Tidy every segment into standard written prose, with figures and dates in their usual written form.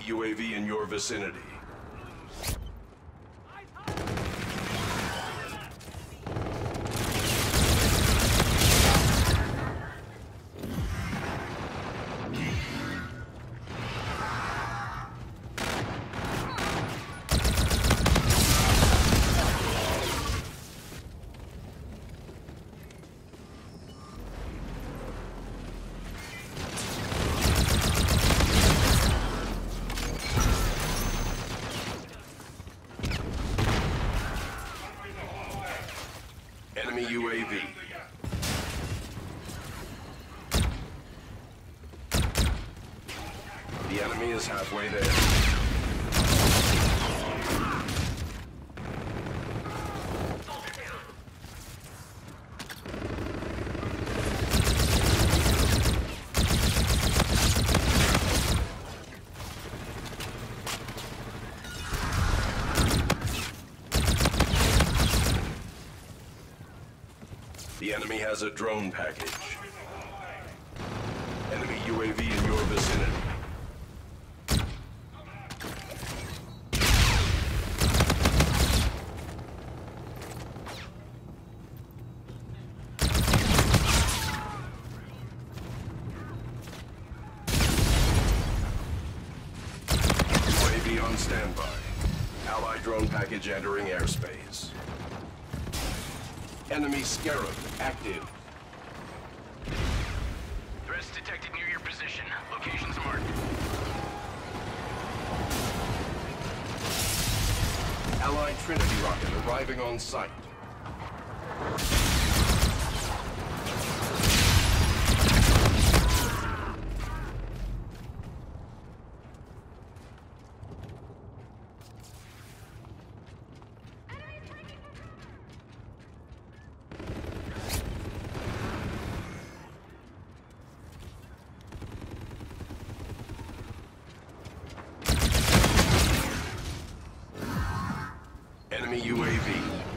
UAV in your vicinity. Enemy UAV. The enemy is halfway there. The enemy has a drone package. Enemy UAV in your vicinity. UAV on standby. Allied drone package entering airspace. Enemy Scarab active. Threats detected near your position. Locations marked. Allied Trinity rocket arriving on site. Enemy UAV.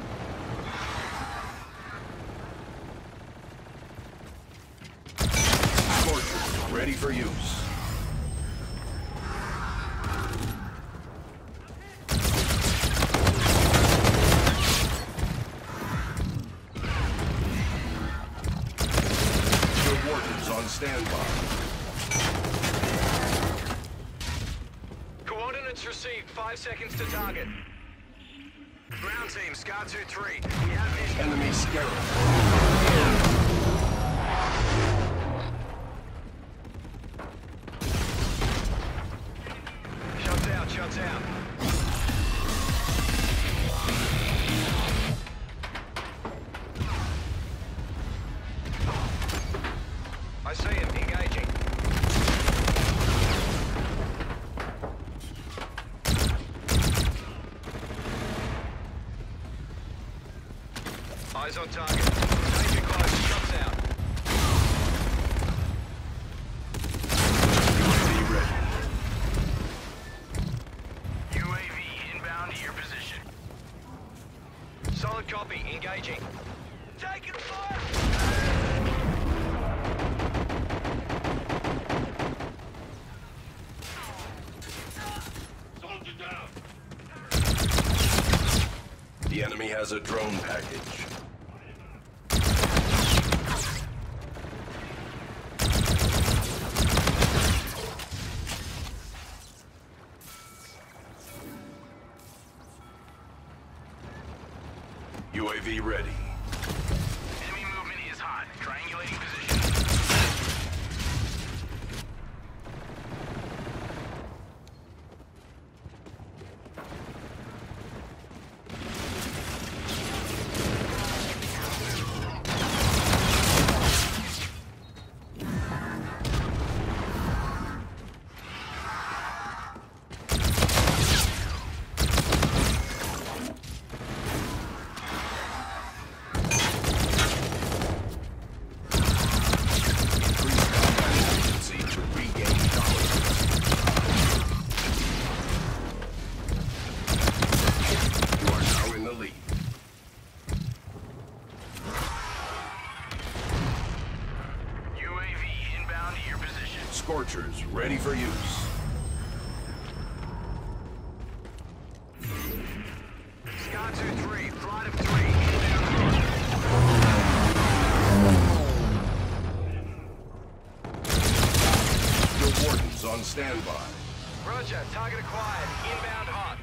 Scorcher, ready for use. Your wardens on standby. Coordinates received. 5 seconds to target. Ground team, Scar 2-3. We have vision. Enemy Scarab. Shots out, shots out. I see him, engaging. Eyes on target. Danger close, shots out. UAV ready. UAV inbound to your position. Solid copy, engaging. Taking fire! Soldier down. The enemy has a drone package. UAV ready. Enemy movement is hot. Triangulating position. UAV inbound to your position. Scorchers ready for use. stand by. Roger, target acquired. Inbound hot.